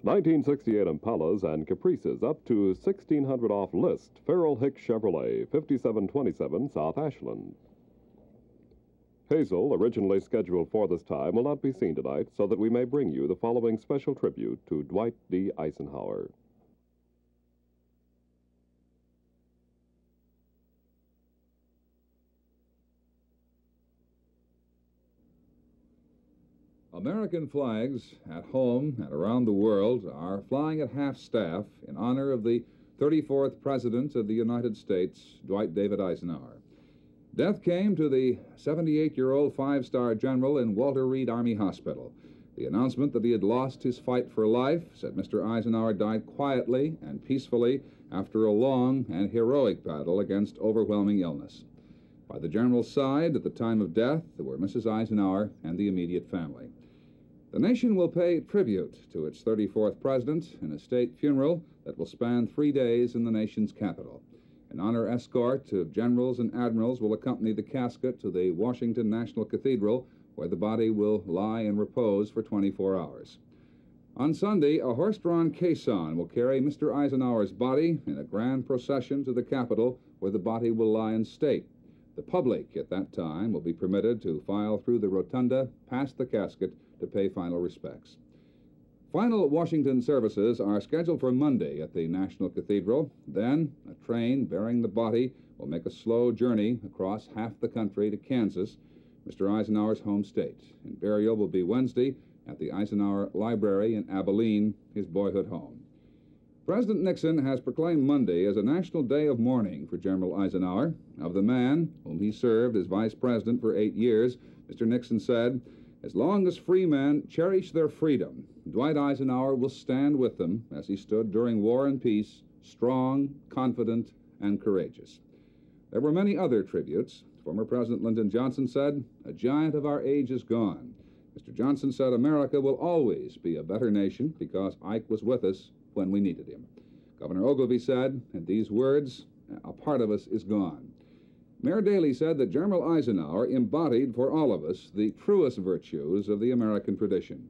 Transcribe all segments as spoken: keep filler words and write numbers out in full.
nineteen sixty-eight Impalas and Caprices up to sixteen hundred off list. Ferrell-Hicks Chevrolet, fifty-seven twenty-seven South Ashland. Hazel, originally scheduled for this time, will not be seen tonight, so that we may bring you the following special tribute to Dwight D. Eisenhower. American flags at home and around the world are flying at half-staff in honor of the thirty-fourth President of the United States, Dwight David Eisenhower. Death came to the seventy-eight-year-old five-star general in Walter Reed Army Hospital. The announcement that he had lost his fight for life said Mister Eisenhower died quietly and peacefully after a long and heroic battle against overwhelming illness. By the general's side at the time of death were Missus Eisenhower and the immediate family. The nation will pay tribute to its thirty-fourth president in a state funeral that will span three days in the nation's capital. An honor escort of generals and admirals will accompany the casket to the Washington National Cathedral, where the body will lie in repose for twenty-four hours. On Sunday, a horse-drawn caisson will carry Mister Eisenhower's body in a grand procession to the Capitol, where the body will lie in state. The public at that time will be permitted to file through the rotunda past the casket to pay final respects. Final Washington services are scheduled for Monday at the National Cathedral. Then, a train bearing the body will make a slow journey across half the country to Kansas, Mister Eisenhower's home state. And burial will be Wednesday at the Eisenhower Library in Abilene, his boyhood home. President Nixon has proclaimed Monday as a National Day of Mourning for General Eisenhower. Of the man whom he served as vice president for eight years, Mister Nixon said, "As long as free men cherish their freedom, Dwight Eisenhower will stand with them as he stood during war and peace, strong, confident, and courageous." There were many other tributes. Former President Lyndon Johnson said, "A giant of our age is gone." Mister Johnson said, "America will always be a better nation because Ike was with us when we needed him." Governor Ogilvie said, in these words, "A part of us is gone." Mayor Daley said that General Eisenhower embodied for all of us the truest virtues of the American tradition.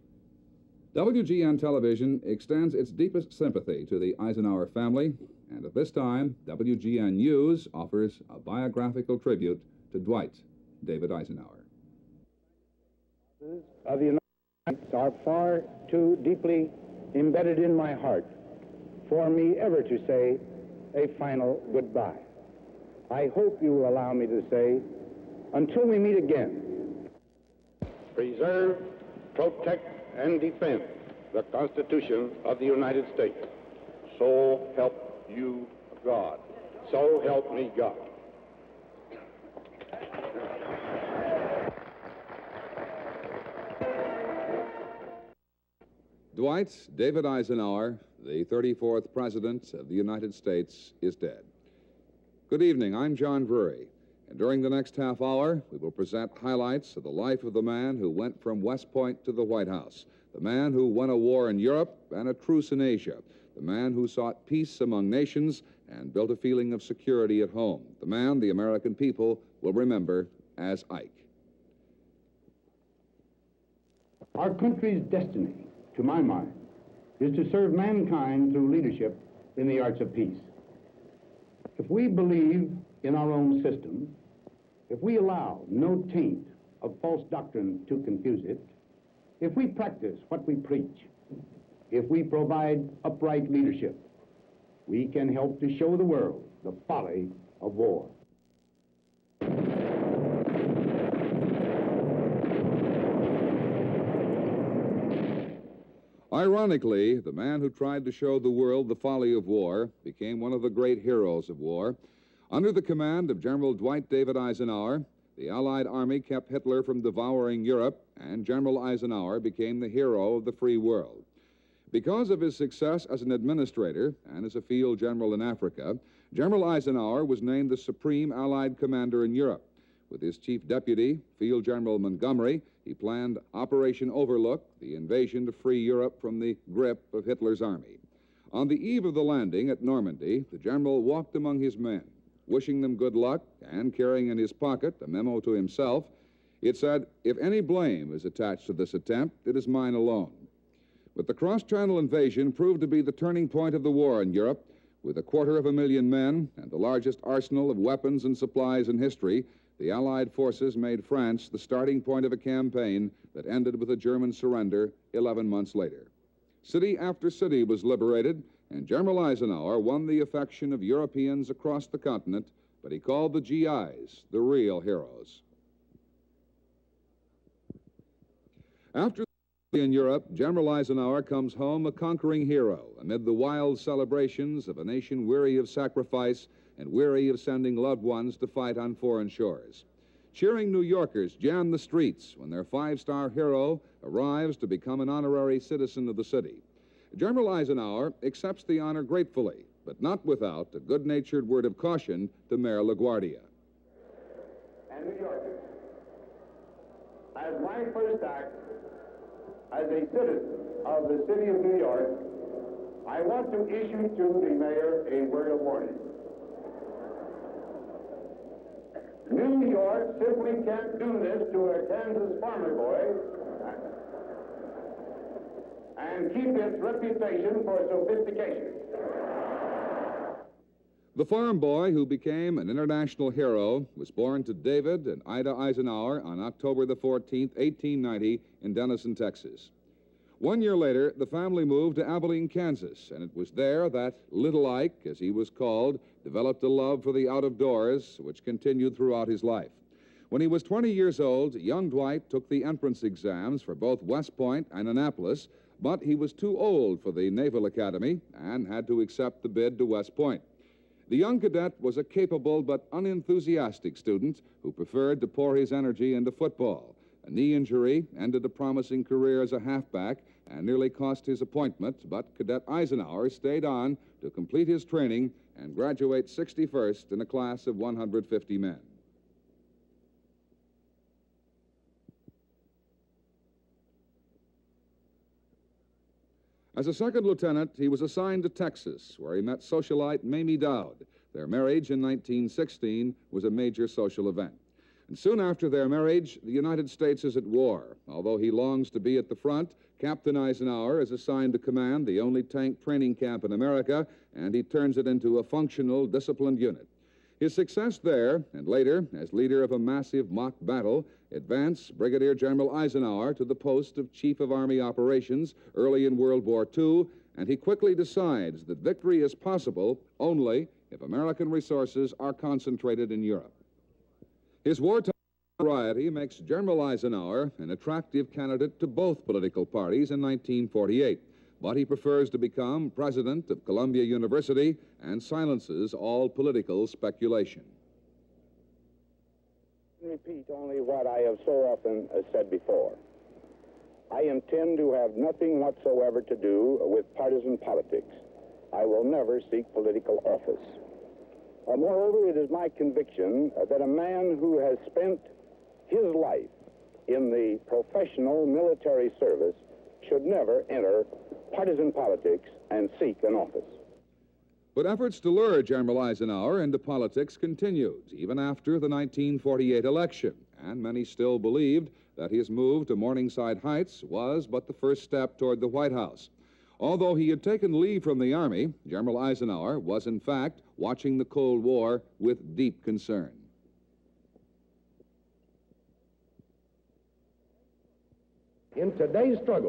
W G N Television extends its deepest sympathy to the Eisenhower family, and at this time, W G N News offers a biographical tribute to Dwight David Eisenhower. Of the United States are far too deeply embedded in my heart for me ever to say a final goodbye. I hope you will allow me to say, until we meet again, preserve, protect, and defend the Constitution of the United States. So help you God. So help me God. Dwight David Eisenhower, the thirty-fourth President of the United States, is dead. Good evening, I'm John Drury, and during the next half hour, we will present highlights of the life of the man who went from West Point to the White House, the man who won a war in Europe and a truce in Asia, the man who sought peace among nations and built a feeling of security at home, the man the American people will remember as Ike. Our country's destiny, to my mind, is to serve mankind through leadership in the arts of peace. If we believe in our own system, if we allow no taint of false doctrine to confuse it, if we practice what we preach, if we provide upright leadership, we can help to show the world the folly of war. Ironically, the man who tried to show the world the folly of war became one of the great heroes of war. Under the command of General Dwight David Eisenhower, the Allied Army kept Hitler from devouring Europe, and General Eisenhower became the hero of the free world. Because of his success as an administrator and as a field general in Africa, General Eisenhower was named the Supreme Allied Commander in Europe. With his chief deputy, Field General Montgomery, he planned Operation Overlook, the invasion to free Europe from the grip of Hitler's army. On the eve of the landing at Normandy, the general walked among his men, wishing them good luck and carrying in his pocket a memo to himself. It said, "If any blame is attached to this attempt, it is mine alone." But the cross-channel invasion proved to be the turning point of the war in Europe. With a quarter of a million men and the largest arsenal of weapons and supplies in history, the Allied forces made France the starting point of a campaign that ended with a German surrender eleven months later. City after city was liberated, and General Eisenhower won the affection of Europeans across the continent, but he called the G Is the real heroes. After in Europe, General Eisenhower comes home a conquering hero amid the wild celebrations of a nation weary of sacrifice and weary of sending loved ones to fight on foreign shores. Cheering New Yorkers jam the streets when their five-star hero arrives to become an honorary citizen of the city. General Eisenhower accepts the honor gratefully, but not without a good-natured word of caution to Mayor LaGuardia. And New Yorkers, as my first act as a citizen of the city of New York, I want to issue to the mayor a word of warning. New York simply can't do this to a Kansas farmer boy and keep its reputation for sophistication. The farm boy who became an international hero was born to David and Ida Eisenhower on October the fourteenth, eighteen ninety, in Denison, Texas. One year later, the family moved to Abilene, Kansas, and it was there that Little Ike, as he was called, developed a love for the out-of-doors, which continued throughout his life. When he was twenty years old, young Dwight took the entrance exams for both West Point and Annapolis, but he was too old for the Naval Academy and had to accept the bid to West Point. The young cadet was a capable but unenthusiastic student who preferred to pour his energy into football. A knee injury ended a promising career as a halfback and nearly cost his appointment, but Cadet Eisenhower stayed on to complete his training and graduate sixty-first in a class of one hundred fifty men. As a second lieutenant, he was assigned to Texas, where he met socialite Mamie Dowd. Their marriage in nineteen sixteen was a major social event. And soon after their marriage, the United States is at war. Although he longs to be at the front, Captain Eisenhower is assigned to command the only tank training camp in America, and he turns it into a functional, disciplined unit. His success there, and later, as leader of a massive mock battle, advanced Brigadier General Eisenhower to the post of Chief of Army Operations early in World War Two, and he quickly decides that victory is possible only if American resources are concentrated in Europe. His wartime notoriety makes General Eisenhower an attractive candidate to both political parties in nineteen forty-eight, but he prefers to become president of Columbia University and silences all political speculation. Repeat only what I have so often uh, said before. I intend to have nothing whatsoever to do with partisan politics. I will never seek political office. Uh, moreover, it is my conviction uh, that a man who has spent his life in the professional military service should never enter partisan politics and seek an office. But efforts to lure General Eisenhower into politics continued, even after the nineteen forty-eight election, and many still believed that his move to Morningside Heights was but the first step toward the White House. Although he had taken leave from the Army, General Eisenhower was, in fact, watching the Cold War with deep concern. In today's struggle,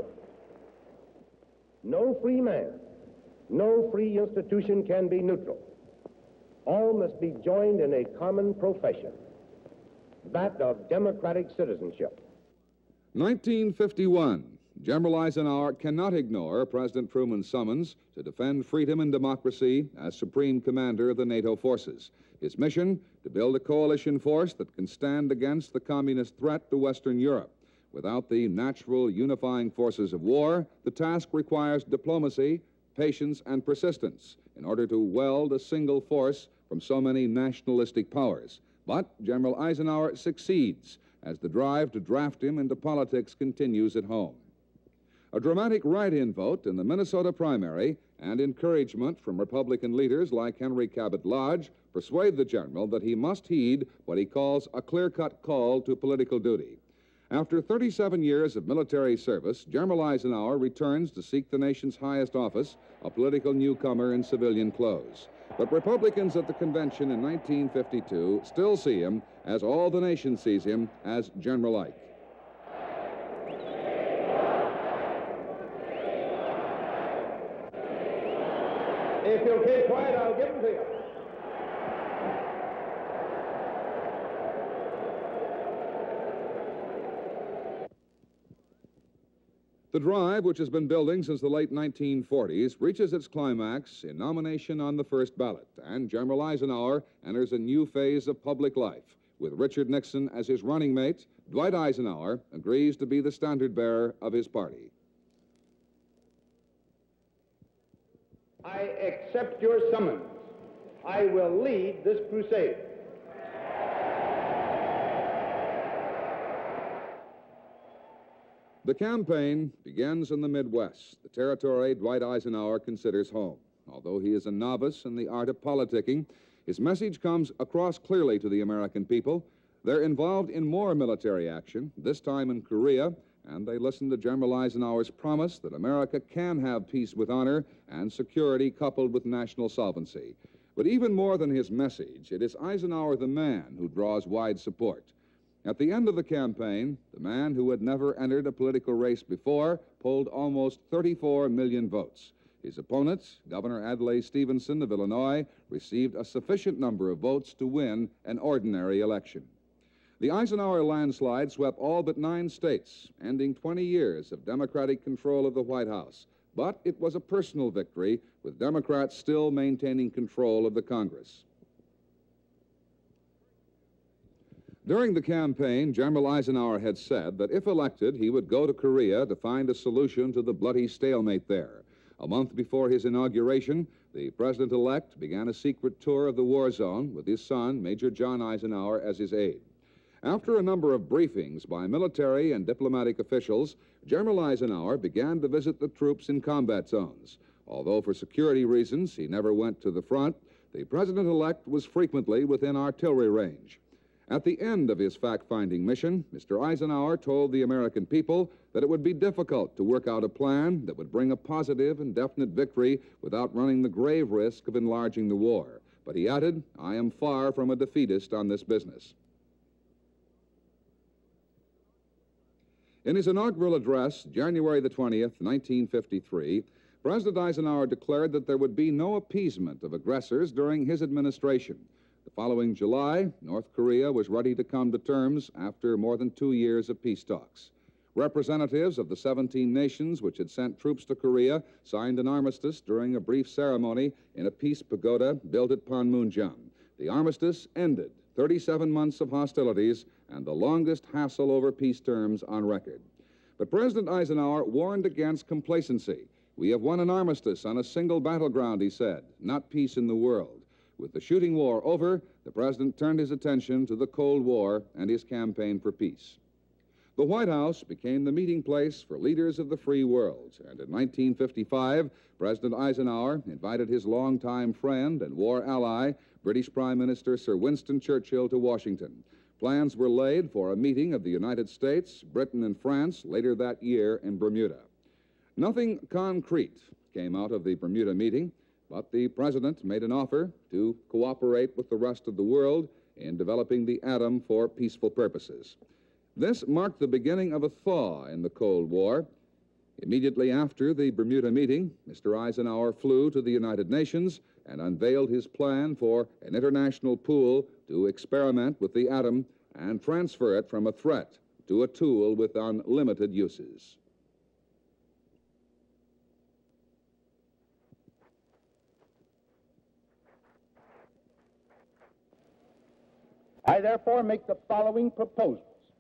no free man, no free institution can be neutral. All must be joined in a common profession, that of democratic citizenship. nineteen fifty-one. General Eisenhower cannot ignore President Truman's summons to defend freedom and democracy as Supreme Commander of the NATO forces. His mission, to build a coalition force that can stand against the communist threat to Western Europe. Without the natural unifying forces of war, the task requires diplomacy, patience, and persistence in order to weld a single force from so many nationalistic powers. But General Eisenhower succeeds as the drive to draft him into politics continues at home. A dramatic write-in vote in the Minnesota primary and encouragement from Republican leaders like Henry Cabot Lodge persuade the general that he must heed what he calls a clear-cut call to political duty. After thirty-seven years of military service, General Eisenhower returns to seek the nation's highest office, a political newcomer in civilian clothes. But Republicans at the convention in nineteen fifty-two still see him, as all the nation sees him, as General Ike. If you'll keep quiet, I'll give them to you. The drive, which has been building since the late nineteen forties, reaches its climax in nomination on the first ballot, and General Eisenhower enters a new phase of public life. With Richard Nixon as his running mate, Dwight Eisenhower agrees to be the standard-bearer of his party. I accept your summons. I will lead this crusade. The campaign begins in the Midwest, the territory Dwight Eisenhower considers home. Although he is a novice in the art of politicking, his message comes across clearly to the American people. They're involved in more military action, this time in Korea, and they listen to General Eisenhower's promise that America can have peace with honor and security coupled with national solvency. But even more than his message, it is Eisenhower the man who draws wide support. At the end of the campaign, the man who had never entered a political race before polled almost thirty-four million votes. His opponent, Governor Adlai Stevenson of Illinois, received a sufficient number of votes to win an ordinary election. The Eisenhower landslide swept all but nine states, ending twenty years of Democratic control of the White House. But it was a personal victory, with Democrats still maintaining control of the Congress. During the campaign, General Eisenhower had said that if elected, he would go to Korea to find a solution to the bloody stalemate there. A month before his inauguration, the president-elect began a secret tour of the war zone with his son, Major John Eisenhower, as his aide. After a number of briefings by military and diplomatic officials, General Eisenhower began to visit the troops in combat zones. Although for security reasons he never went to the front, the president-elect was frequently within artillery range. At the end of his fact-finding mission, Mister Eisenhower told the American people that it would be difficult to work out a plan that would bring a positive and definite victory without running the grave risk of enlarging the war. But he added, "I am far from a defeatist on this business." In his inaugural address, January the twentieth, nineteen fifty-three, President Eisenhower declared that there would be no appeasement of aggressors during his administration. The following July, North Korea was ready to come to terms after more than two years of peace talks. Representatives of the seventeen nations which had sent troops to Korea signed an armistice during a brief ceremony in a peace pagoda built at Panmunjom. The armistice ended thirty-seven months of hostilities and the longest hassle over peace terms on record. But President Eisenhower warned against complacency. "We have won an armistice on a single battleground," he said, "not peace in the world." With the shooting war over, the president turned his attention to the Cold War and his campaign for peace. The White House became the meeting place for leaders of the free world, and in nineteen fifty-five, President Eisenhower invited his longtime friend and war ally, British Prime Minister Sir Winston Churchill, to Washington. Plans were laid for a meeting of the United States, Britain, and France later that year in Bermuda. Nothing concrete came out of the Bermuda meeting, but the president made an offer to cooperate with the rest of the world in developing the atom for peaceful purposes. This marked the beginning of a thaw in the Cold War. Immediately after the Bermuda meeting, Mister Eisenhower flew to the United Nations and unveiled his plan for an international pool to experiment with the atom and transfer it from a threat to a tool with unlimited uses. I therefore make the following proposals.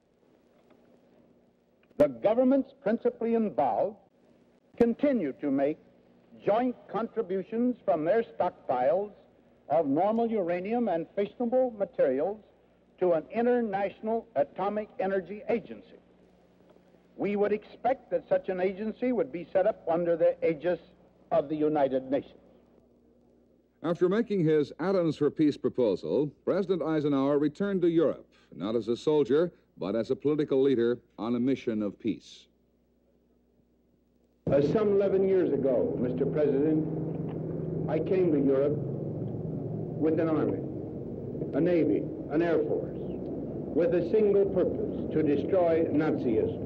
The governments principally involved continue to make joint contributions from their stockpiles of normal uranium and fissionable materials to an international atomic energy agency. We would expect that such an agency would be set up under the aegis of the United Nations. After making his Atoms for Peace proposal, President Eisenhower returned to Europe, not as a soldier, but as a political leader on a mission of peace. Uh, some eleven years ago, Mister President, I came to Europe with an army, a navy, an air force, with a single purpose, to destroy Nazism.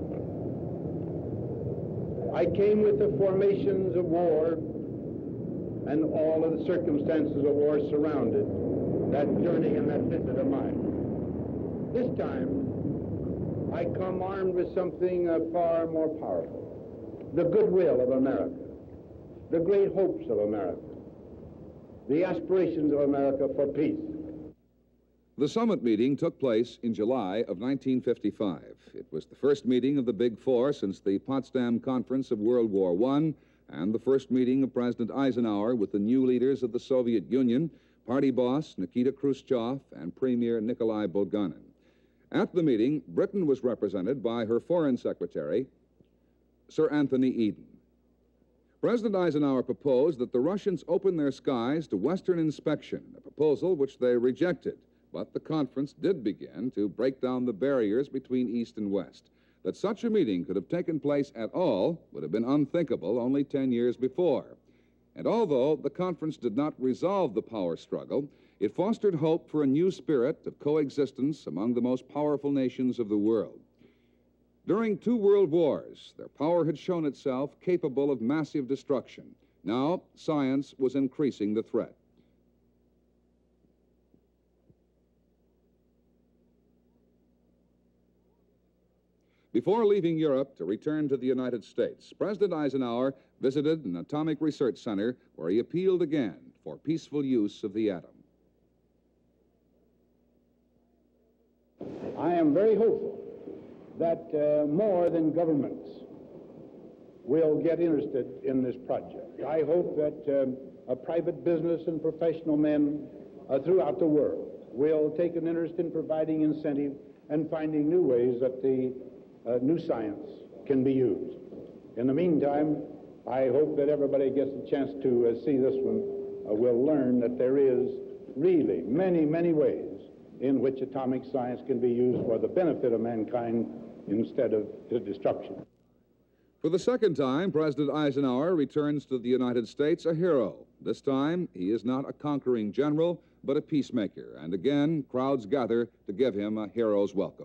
I came with the formations of war and all of the circumstances of war surrounded that journey and that visit of mine. This time, I come armed with something uh, far more powerful, the goodwill of America, the great hopes of America, the aspirations of America for peace. The summit meeting took place in July of nineteen fifty-five. It was the first meeting of the Big Four since the Potsdam Conference of World War One, and the first meeting of President Eisenhower with the new leaders of the Soviet Union, party boss Nikita Khrushchev and Premier Nikolai Bulganin. At the meeting, Britain was represented by her Foreign Secretary, Sir Anthony Eden. President Eisenhower proposed that the Russians open their skies to Western inspection, a proposal which they rejected. But the conference did begin to break down the barriers between East and West. That such a meeting could have taken place at all would have been unthinkable only ten years before. And although the conference did not resolve the power struggle, it fostered hope for a new spirit of coexistence among the most powerful nations of the world. During two world wars, their power had shown itself capable of massive destruction. Now, science was increasing the threat. Before leaving Europe to return to the United States, President Eisenhower visited an atomic research center where he appealed again for peaceful use of the atom. I am very hopeful that uh, more than governments will get interested in this project. I hope that um, a private business and professional men uh, throughout the world will take an interest in providing incentive and finding new ways that the uh, new science can be used. In the meantime, I hope that everybody gets a chance to uh, see this one uh, will learn that there is really many, many ways in which atomic science can be used for the benefit of mankind instead of the destruction. For the second time, President Eisenhower returns to the United States a hero. This time, he is not a conquering general, but a peacemaker. And again, crowds gather to give him a hero's welcome.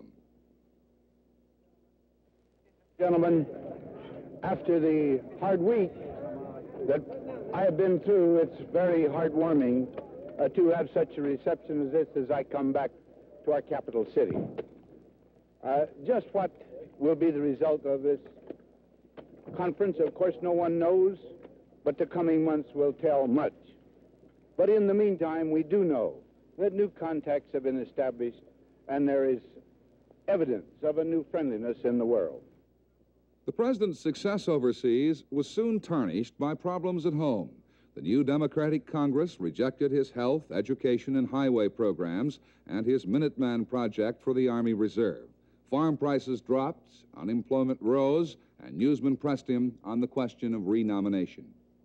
Gentlemen, after the hard week that I have been through, it's very heartwarming uh, to have such a reception as this as I come back to our capital city. Uh, just what will be the result of this conference, of course, no one knows, but the coming months will tell much. But in the meantime, we do know that new contacts have been established, and there is evidence of a new friendliness in the world. The president's success overseas was soon tarnished by problems at home. The new Democratic Congress rejected his health, education, and highway programs and his Minuteman project for the Army Reserve. Farm prices dropped, unemployment rose, and newsmen pressed him on the question of renomination.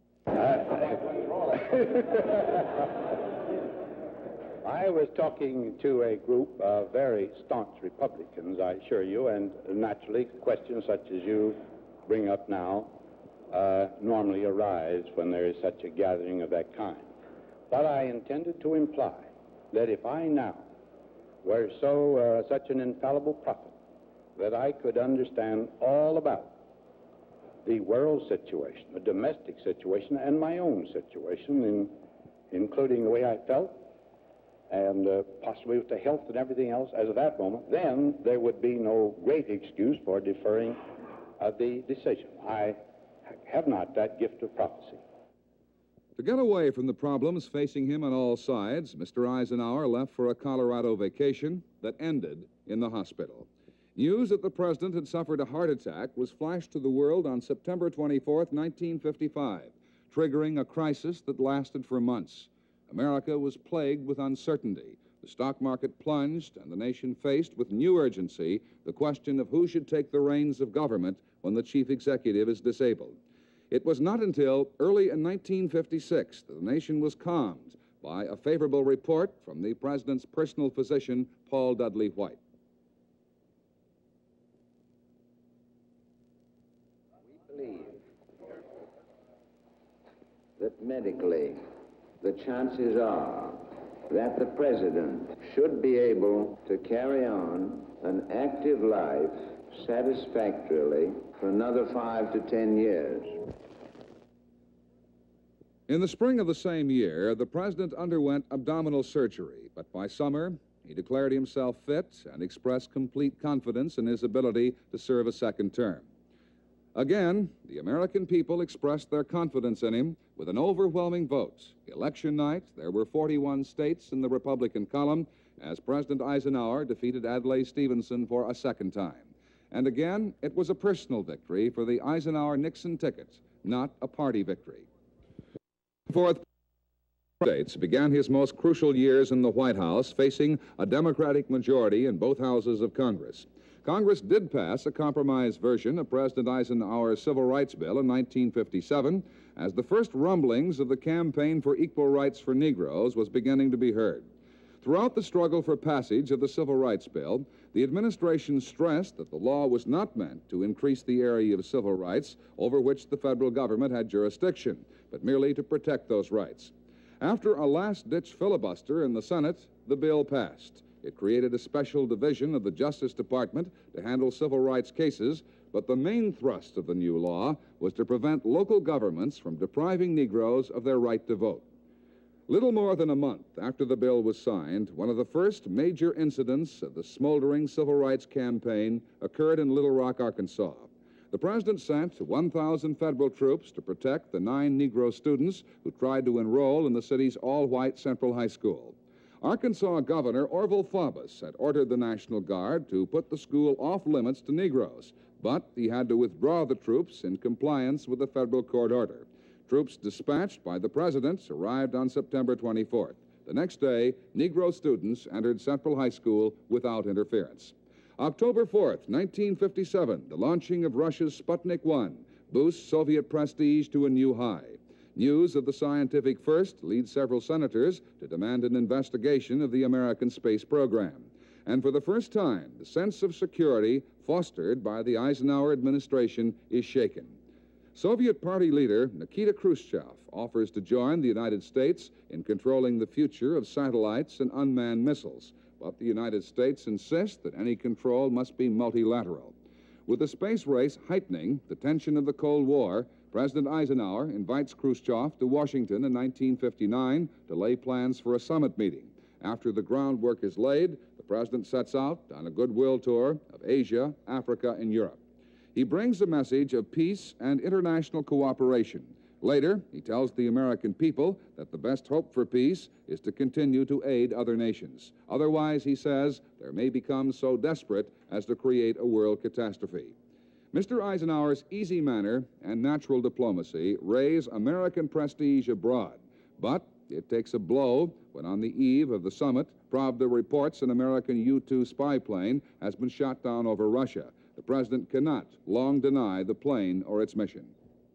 I was talking to a group of very staunch Republicans, I assure you, and naturally questions such as you bring up now uh, normally arise when there is such a gathering of that kind. But I intended to imply that if I now were so uh, such an infallible prophet that I could understand all about the world situation, the domestic situation, and my own situation, in, including the way I felt, and uh, possibly with the health and everything else as of that moment, then there would be no great excuse for deferring uh, the decision. I have not that gift of prophecy. To get away from the problems facing him on all sides, Mister Eisenhower left for a Colorado vacation that ended in the hospital. News that the president had suffered a heart attack was flashed to the world on September twenty-fourth, nineteen fifty-five, triggering a crisis that lasted for months. America was plagued with uncertainty. The stock market plunged, and the nation faced with new urgency the question of who should take the reins of government when the chief executive is disabled. It was not until early in nineteen fifty-six that the nation was calmed by a favorable report from the president's personal physician, Paul Dudley White. that medically the chances are that the President should be able to carry on an active life satisfactorily for another five to ten years. In the spring of the same year, the President underwent abdominal surgery, but by summer, he declared himself fit and expressed complete confidence in his ability to serve a second term. Again, the American people expressed their confidence in him with an overwhelming vote. Election night, there were forty-one states in the Republican column as President Eisenhower defeated Adlai Stevenson for a second time. And again, it was a personal victory for the Eisenhower-Nixon ticket, not a party victory. Fourth States began his most crucial years in the White House, facing a Democratic majority in both houses of Congress. Congress did pass a compromise version of President Eisenhower's Civil Rights Bill in nineteen fifty-seven, as the first rumblings of the campaign for equal rights for Negroes was beginning to be heard. Throughout the struggle for passage of the Civil Rights Bill, the administration stressed that the law was not meant to increase the area of civil rights over which the federal government had jurisdiction, but merely to protect those rights. After a last-ditch filibuster in the Senate, the bill passed. It created a special division of the Justice Department to handle civil rights cases, but the main thrust of the new law was to prevent local governments from depriving Negroes of their right to vote. Little more than a month after the bill was signed, one of the first major incidents of the smoldering civil rights campaign occurred in Little Rock, Arkansas. The President sent one thousand federal troops to protect the nine Negro students who tried to enroll in the city's all-white Central High School. Arkansas Governor Orville Faubus had ordered the National Guard to put the school off-limits to Negroes, but he had to withdraw the troops in compliance with the federal court order. Troops dispatched by the President arrived on September twenty-fourth. The next day, Negro students entered Central High School without interference. October fourth, nineteen fifty-seven, the launching of Russia's Sputnik one boosts Soviet prestige to a new high. News of the scientific first leads several senators to demand an investigation of the American space program. And for the first time, the sense of security fostered by the Eisenhower administration is shaken. Soviet Party leader Nikita Khrushchev offers to join the United States in controlling the future of satellites and unmanned missiles, but the United States insists that any control must be multilateral. With the space race heightening the tension of the Cold War, President Eisenhower invites Khrushchev to Washington in nineteen fifty-nine to lay plans for a summit meeting. After the groundwork is laid, the President sets out on a goodwill tour of Asia, Africa, and Europe. He brings a message of peace and international cooperation. Later, he tells the American people that the best hope for peace is to continue to aid other nations. Otherwise, he says, there may become so desperate as to create a world catastrophe. Mister Eisenhower's easy manner and natural diplomacy raise American prestige abroad, but it takes a blow when on the eve of the summit, Pravda reports an American U two spy plane has been shot down over Russia. The President cannot long deny the plane or its mission.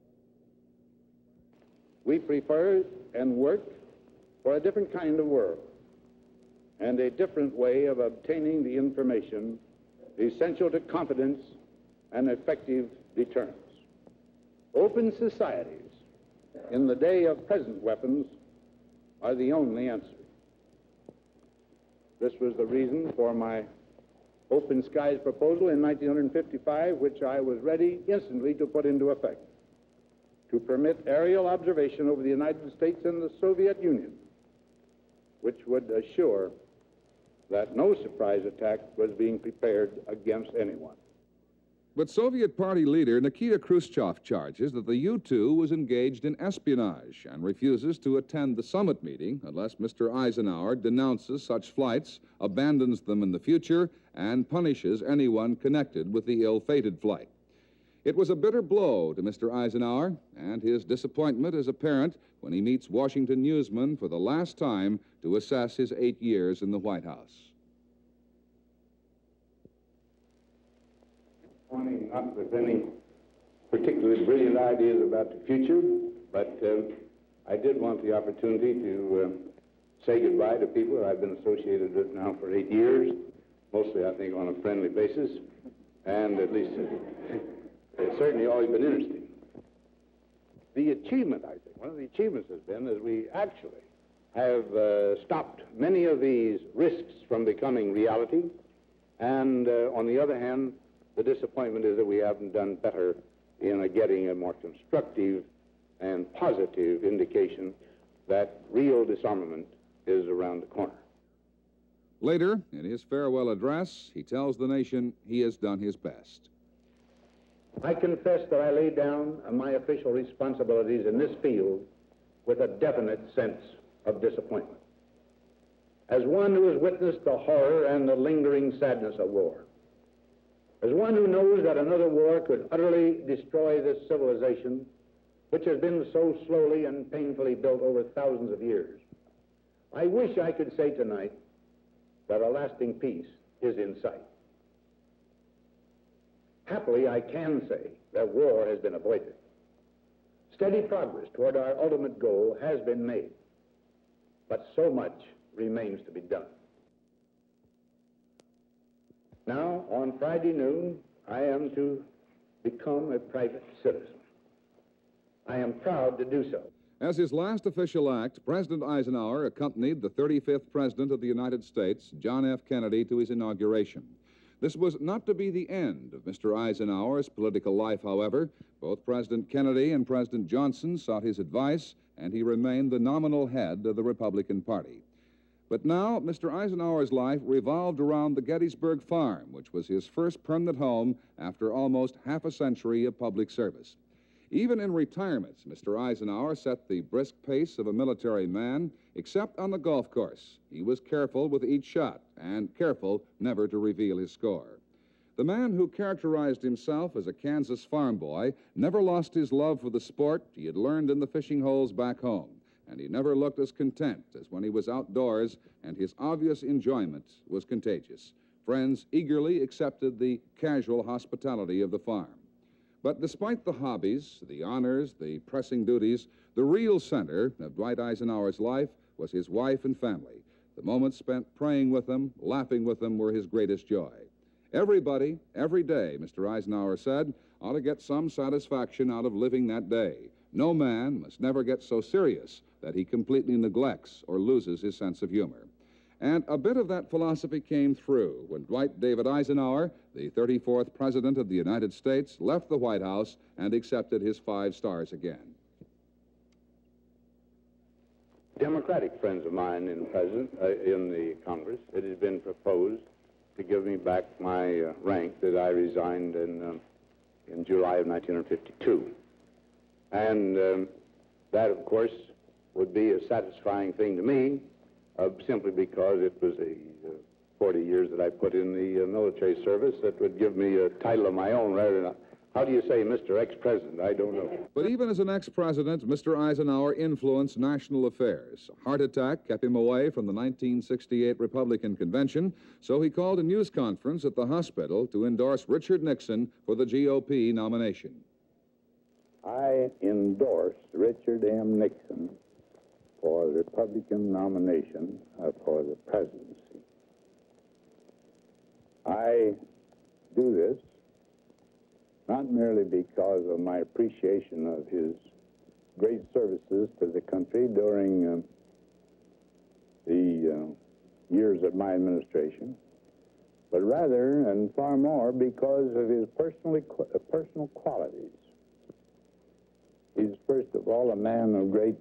We prefer and work for a different kind of world and a different way of obtaining the information essential to confidence and effective deterrence. Open societies in the day of present weapons are the only answer. This was the reason for my Open Skies proposal in nineteen fifty-five, which I was ready instantly to put into effect, to permit aerial observation over the United States and the Soviet Union, which would assure that no surprise attack was being prepared against anyone. But Soviet Party leader Nikita Khrushchev charges that the U two was engaged in espionage and refuses to attend the summit meeting unless Mister Eisenhower denounces such flights, abandons them in the future, and punishes anyone connected with the ill-fated flight. It was a bitter blow to Mister Eisenhower, and his disappointment is apparent when he meets Washington newsmen for the last time to assess his eight years in the White House. Not with any particularly brilliant ideas about the future, but uh, I did want the opportunity to uh, say goodbye to people that I've been associated with now for eight years, mostly, I think, on a friendly basis, and at least uh, it's certainly always been interesting. the achievement, I think, one of the achievements has been is we actually have uh, stopped many of these risks from becoming reality. And uh, on the other hand, the disappointment is that we haven't done better in uh, getting a more constructive and positive indication that real disarmament is around the corner. Later, in his farewell address, he tells the nation he has done his best. I confess that I lay down my official responsibilities in this field with a definite sense of disappointment. As one who has witnessed the horror and the lingering sadness of war, as one who knows that another war could utterly destroy this civilization, which has been so slowly and painfully built over thousands of years, I wish I could say tonight that a lasting peace is in sight. Happily, I can say that war has been avoided. Steady progress toward our ultimate goal has been made, but so much remains to be done. Now, on Friday noon, I am to become a private citizen. I am proud to do so. As his last official act, President Eisenhower accompanied the thirty-fifth President of the United States, John F. Kennedy, to his inauguration. This was not to be the end of Mister Eisenhower's political life, however. Both President Kennedy and President Johnson sought his advice, and he remained the nominal head of the Republican Party. But now, Mister Eisenhower's life revolved around the Gettysburg Farm, which was his first permanent home after almost half a century of public service. Even in retirement, Mister Eisenhower set the brisk pace of a military man, except on the golf course. He was careful with each shot, and careful never to reveal his score. The man who characterized himself as a Kansas farm boy never lost his love for the sport he had learned in the fishing holes back home, and he never looked as content as when he was outdoors, and his obvious enjoyment was contagious. Friends eagerly accepted the casual hospitality of the farm. But despite the hobbies, the honors, the pressing duties, the real center of Dwight Eisenhower's life was his wife and family. The moments spent praying with them, laughing with them, were his greatest joy. Everybody, every day, Mister Eisenhower said, ought to get some satisfaction out of living that day. No man must never get so serious that he completely neglects or loses his sense of humor. And a bit of that philosophy came through when Dwight David Eisenhower, the thirty-fourth President of the United States, left the White House and accepted his five stars again. Democratic friends of mine in, president, uh, in the Congress, it has been proposed to give me back my uh, rank that I resigned in, um, in July of nineteen fifty-two. And um, that, of course, would be a satisfying thing to me, Uh, simply because it was a uh, forty years that I put in the uh, military service that would give me a title of my own rather than, a, how do you say, Mister Ex-President? I don't know. But even as an ex-president, Mister Eisenhower influenced national affairs. A heart attack kept him away from the nineteen sixty-eight Republican Convention, so he called a news conference at the hospital to endorse Richard Nixon for the G O P nomination. I endorse Richard M. Nixon for the Republican nomination uh, for the presidency. I do this not merely because of my appreciation of his great services to the country during uh, the uh, years of my administration, but rather and far more because of his personally, uh, personal qualities. He's, first of all, a man of great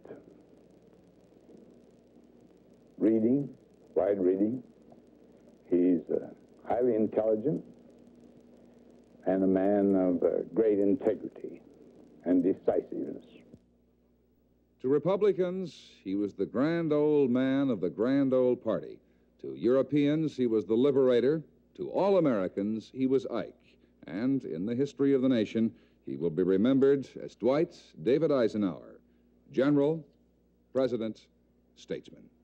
reading, wide reading. He's uh, highly intelligent and a man of uh, great integrity and decisiveness. To Republicans, he was the grand old man of the grand old party. To Europeans, he was the liberator. To all Americans, he was Ike. And in the history of the nation, he will be remembered as Dwight David Eisenhower, General, President, Statesman.